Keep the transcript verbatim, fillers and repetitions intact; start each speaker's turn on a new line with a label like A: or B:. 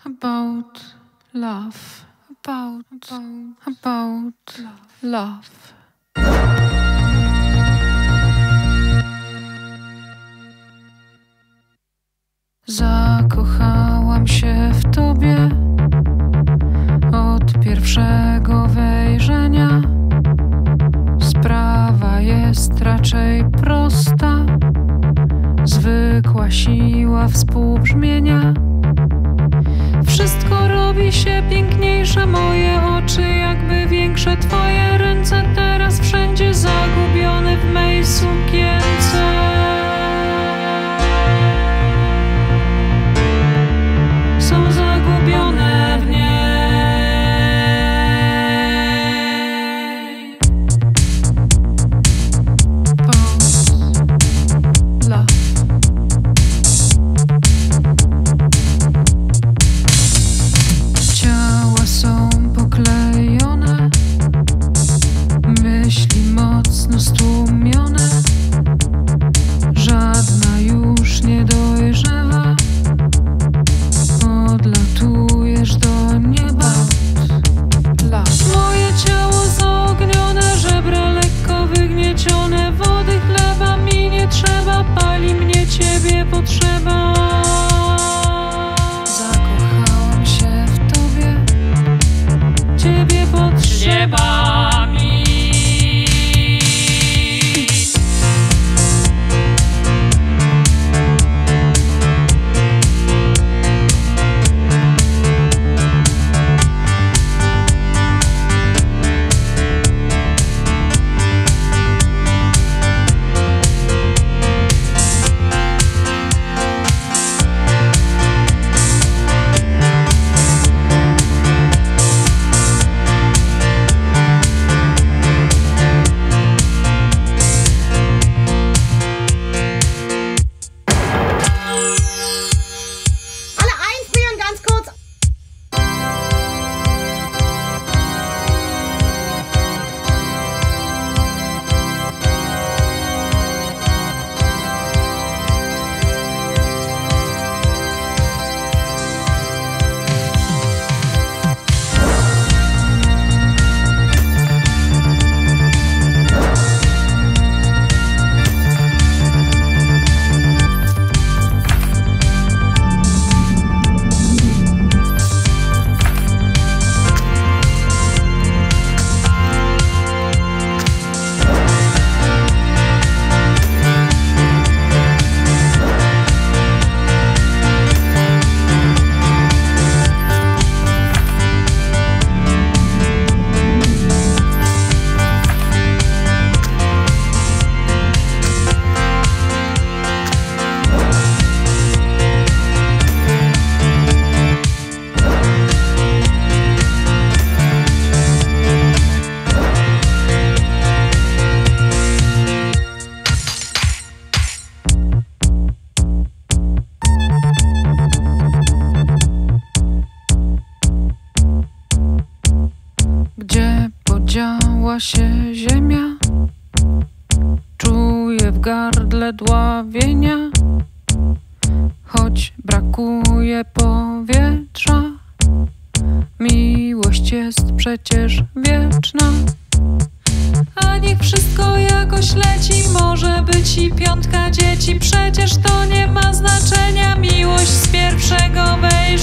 A: about love, about, about, about love. Zakochałam się w tobie od pierwszego wejrzenia. Sprawa jest raczej prosta, zwykła siła współbrzmienia. Wszystko robi się piękniejsze, moje oczy jakby większe, twoje ręce teraz wszędzie zagubione w mej sukience. Są zagubione w niej. Love. Ciała są poklejone, myśli mocno stłumione. Żadna już nie dojrzewa. Odlatujesz do nieba. Moje ciało zaognione, żebra lekko wygniecione. Wody chleba mi nie trzeba, pali mnie ciebie potrzeba. Zakochałam się w tobie, ciebie potrzeba mi. Gdzie podziała się ziemia? Czuję w gardle dławienia, choć brakuje powietrza. Miłość jest przecież wieczna. A niech wszystko jakoś leci, może być i piątka dzieci. Przecież to nie ma znaczenia, miłość z pierwszego wejścia.